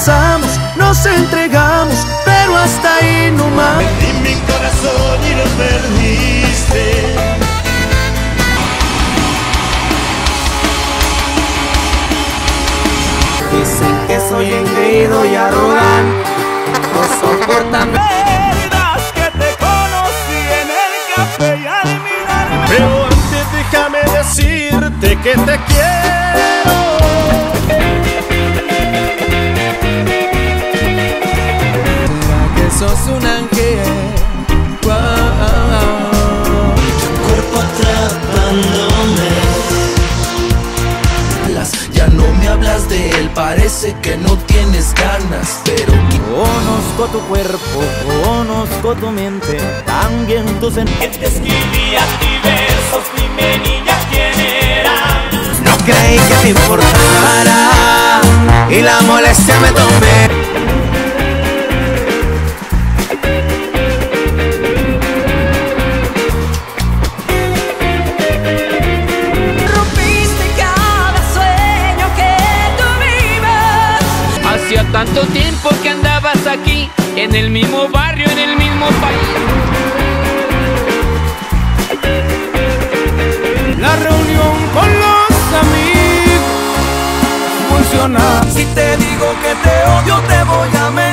besamos, nos entregamos, pero hasta ahí nomás. Vendí mi corazón y lo perdiste. Dicen que soy engreído y arrogante, no soportan Verdad que te conocí en el café y al mirarme. Pero antes déjame decirte que te quiero. ¿Será que sos un ángel? Wow. Tu cuerpo atrapándome. Ya no me hablas de él, parece que no tienes ganas, pero conozco tu cuerpo, conozco tu mente, también tus sentimientos. Te escribía diversos, dime niña quién era. no creí que te importara y la molestia me tomé. Hacía tanto tiempo que andabas aquí, en el mismo barrio, en el mismo país. La reunión con los amigos funciona. Si te digo que te odio, te voy a mentir.